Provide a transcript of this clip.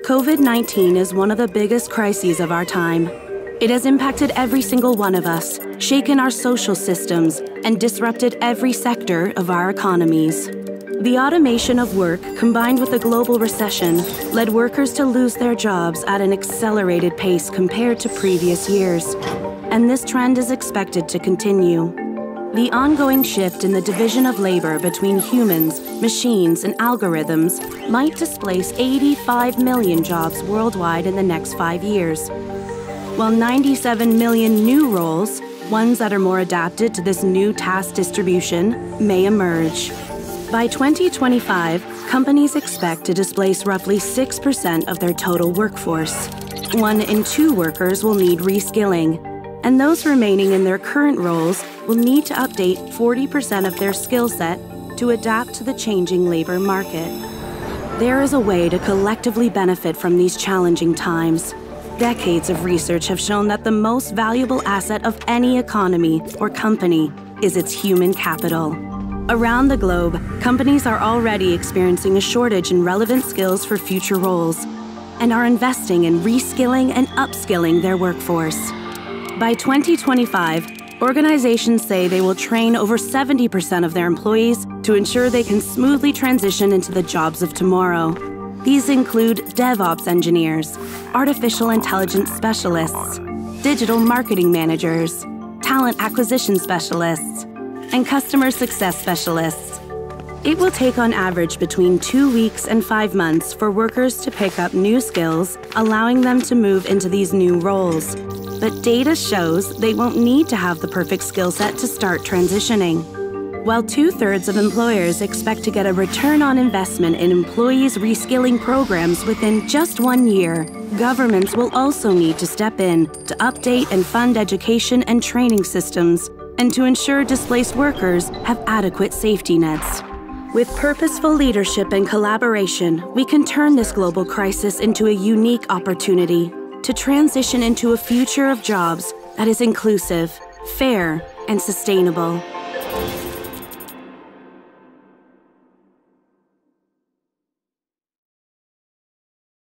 COVID-19 is one of the biggest crises of our time. It has impacted every single one of us, shaken our social systems, and disrupted every sector of our economies. The automation of work, combined with the global recession, led workers to lose their jobs at an accelerated pace compared to previous years. And this trend is expected to continue. The ongoing shift in the division of labor between humans, machines, and algorithms might displace 85 million jobs worldwide in the next 5 years, while 97 million new roles, ones that are more adapted to this new task distribution, may emerge. By 2025, companies expect to displace roughly 6% of their total workforce. 1 in 2 workers will need reskilling, and those remaining in their current roles will need to update 40% of their skill set to adapt to the changing labor market. There is a way to collectively benefit from these challenging times. Decades of research have shown that the most valuable asset of any economy or company is its human capital. Around the globe, companies are already experiencing a shortage in relevant skills for future roles and are investing in reskilling and upskilling their workforce. By 2025, organizations say they will train over 70% of their employees to ensure they can smoothly transition into the jobs of tomorrow. These include DevOps engineers, artificial intelligence specialists, digital marketing managers, talent acquisition specialists, and customer success specialists. It will take on average between 2 weeks and 5 months for workers to pick up new skills, allowing them to move into these new roles. But data shows they won't need to have the perfect skill set to start transitioning. While 2/3 of employers expect to get a return on investment in employees' reskilling programs within just 1 year, governments will also need to step in to update and fund education and training systems and to ensure displaced workers have adequate safety nets. With purposeful leadership and collaboration, we can turn this global crisis into a unique opportunity to transition into a future of jobs that is inclusive, fair, and sustainable.